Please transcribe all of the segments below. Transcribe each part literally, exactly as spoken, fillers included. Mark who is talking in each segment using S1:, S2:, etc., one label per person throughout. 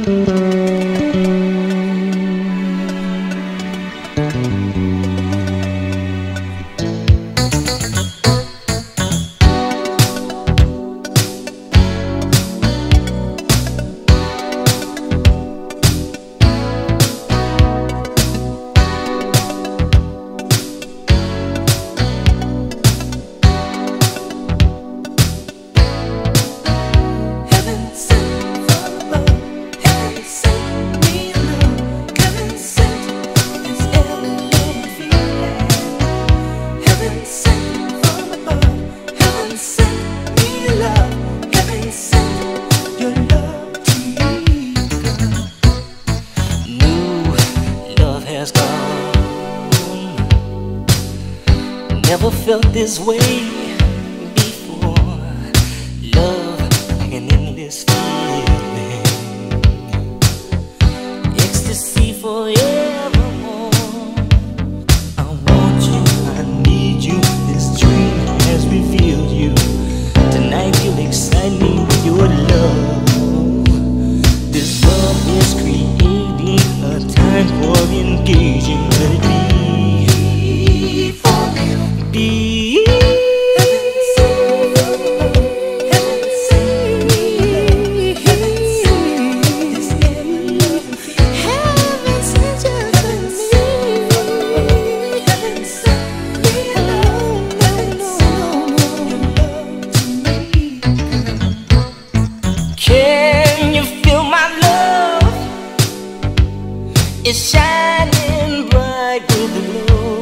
S1: Never felt this way before. Love, an endless feeling, ecstasy forevermore. I want you, I need you. This dream has revealed you. Tonight you'll excite me with your love. This love is creating a time for engaging. Let it be. Be heaven sent, heaven sent me, heaven sent this ever-loving feeling. Heaven sent you to me, heaven sent me alone, heaven sent your love to me. Can you feel my love? It's shining bright with the glow.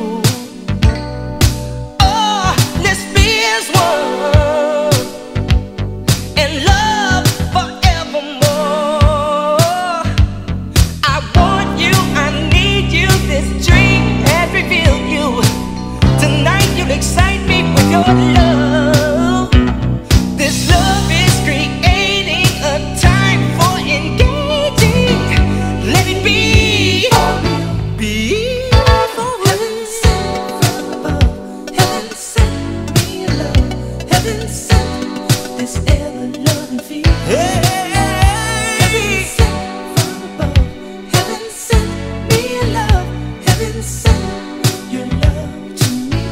S1: Excite me with your love. This love is creating a time for engaging. Let it be. Be. Heaven sent from above. Heaven sent me love. Heaven sent this ever-loving feeling. Hey. Heaven sent from above. Heaven sent me love. Heaven sent your love to me.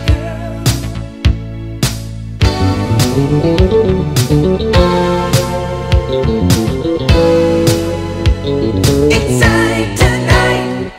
S1: Inside tonight.